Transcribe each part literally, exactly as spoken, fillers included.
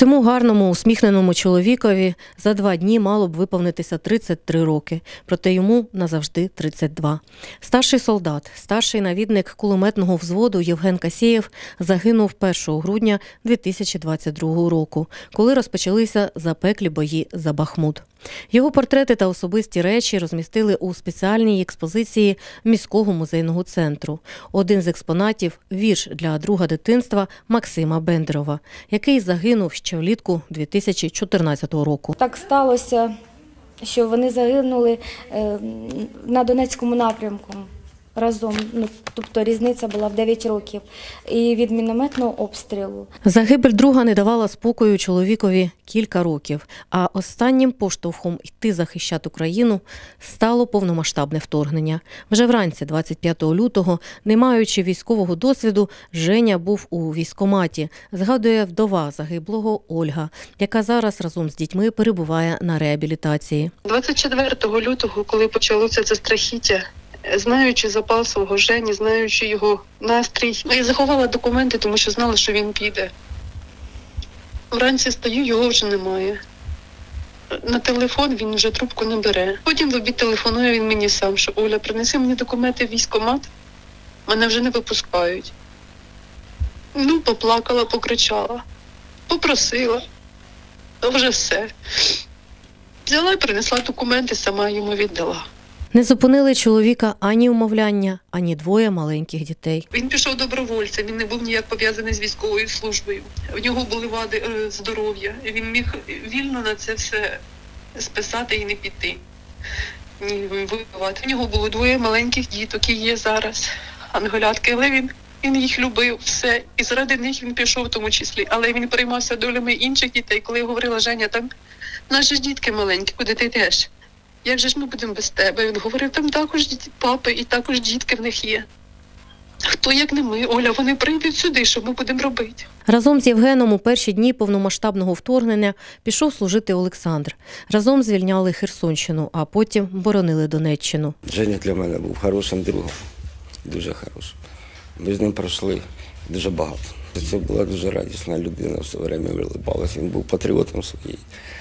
Цьому гарному, усміхненому чоловікові за два дні мало б виповнитися тридцять три роки, проте йому назавжди тридцять два. Старший солдат, старший навідник кулеметного взводу Євген Касєєв загинув першого грудня дві тисячі двадцять другого року, коли розпочалися запеклі бої за Бахмут. Його портрети та особисті речі розмістили у спеціальній експозиції міського музейного центру. Один з експонатів – вірш для друга дитинства Максима Бендерова, який загинув ще влітку дві тисячі чотирнадцятого року. Так сталося, що вони загинули на Донецькому напрямку разом, ну, тобто різниця була в дев'ять років, і від мінометного обстрілу. Загибель друга не давала спокою чоловікові кілька років, а останнім поштовхом йти захищати Україну стало повномасштабне вторгнення. Вже вранці двадцять п'ятого лютого, не маючи військового досвіду, Женя був у військкоматі, згадує вдова загиблого Ольга, яка зараз разом з дітьми перебуває на реабілітації. двадцять четвертого лютого, коли почалося це страхіття, знаючи запал свого Жені, знаючи його настрій, я заховала документи, тому що знала, що він піде. Вранці стою, його вже немає. На телефон він вже трубку не бере. Потім в обід телефонує він мені сам, що Оля, принеси мені документи в військкомат, мене вже не випускають. Ну, поплакала, покричала, попросила, то вже все. Взяла і принесла документи, сама йому віддала. Не зупинили чоловіка ані умовляння, ані двоє маленьких дітей. Він пішов добровольцем, він не був ніяк пов'язаний з військовою службою. В нього були вади е, здоров'я. Він міг вільно на це все списати і не піти. Ні, воювати. В нього було двоє маленьких діток, і є зараз анголятки, але він, він їх любив, все. І заради них він пішов в тому числі. Але він переймався долями інших дітей. Коли я говорила, Женя, там наші ж дітки маленькі, куди ти йдеш? Як же ж ми будемо без тебе? Він говорив, там також папи і також дітки в них є. Хто, як не ми, Оля, вони прийдуть сюди, що ми будемо робити? Разом з Євгеном у перші дні повномасштабного вторгнення пішов служити Олександр. Разом звільняли Херсонщину, а потім боронили Донеччину. Женя для мене був хорошим другом, дуже хорошим. Ми з ним пройшли дуже багато. Це була дуже радісна людина, все время вилипалася. Він був патріотом своєї,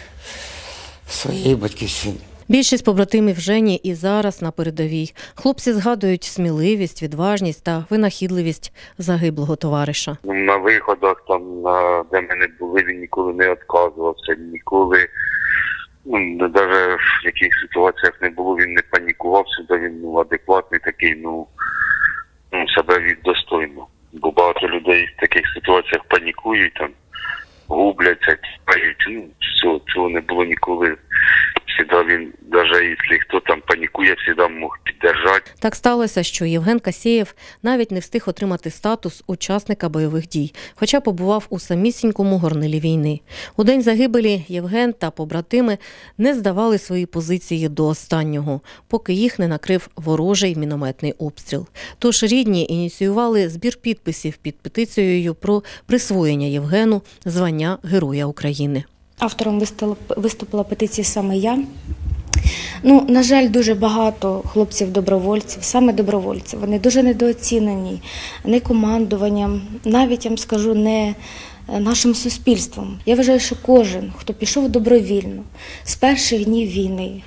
своєї батьківщини. Більшість побратимів Жені і зараз на передовій. Хлопці згадують сміливість, відважність та винахідливість загиблого товариша. На виходах, там, на, де ми не були, він ніколи не відказувався, ніколи, ну, навіть в яких ситуаціях не було, він не панікував, сюди він ну, адекватний такий, ну, ну, себе вів достойно. Бо багато людей в таких ситуаціях панікують, там, губляться, тікають, ну, все, цього не було ніколи. Всегда він, навіть якщо хто там панікує, завжди мог підтримати. Так сталося, що Євген Касєєв навіть не встиг отримати статус учасника бойових дій, хоча побував у самісінькому горнилі війни. У день загибелі Євген та побратими не здавали свої позиції до останнього, поки їх не накрив ворожий мінометний обстріл. Тож рідні ініціювали збір підписів під петицією про присвоєння Євгену звання Героя України. Автором виступила петиція саме я. Ну, на жаль, дуже багато хлопців-добровольців, саме добровольців, вони дуже недооцінені, не командуванням, навіть, я вам скажу, не нашим суспільством. Я вважаю, що кожен, хто пішов добровільно з перших днів війни,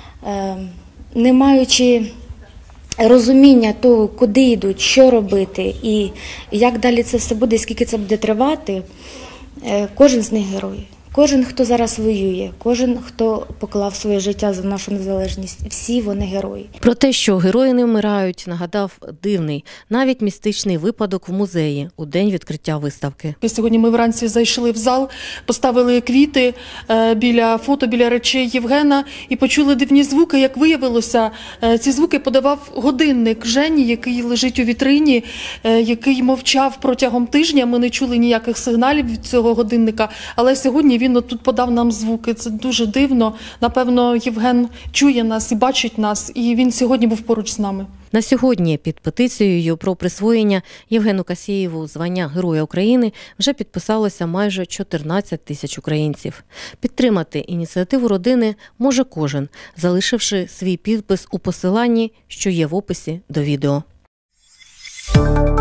не маючи розуміння того, куди йдуть, що робити і як далі це все буде, і скільки це буде тривати, кожен з них герой. Кожен, хто зараз воює, кожен, хто поклав своє життя за нашу незалежність, всі вони герої. Про те, що герої не вмирають, нагадав дивний, навіть містичний випадок в музеї у день відкриття виставки. Сьогодні ми вранці зайшли в зал, поставили квіти біля фото, біля речей Євгена і почули дивні звуки. Як виявилося, ці звуки подавав годинник Жені, який лежить у вітрині, який мовчав протягом тижня. Ми не чули ніяких сигналів від цього годинника, але сьогодні він тут подав нам звуки. Це дуже дивно. Напевно, Євген чує нас і бачить нас, і він сьогодні був поруч з нами. На сьогодні під петицією про присвоєння Євгену Касєєву звання Героя України вже підписалося майже чотирнадцять тисяч українців. Підтримати ініціативу родини може кожен, залишивши свій підпис у посиланні, що є в описі до відео.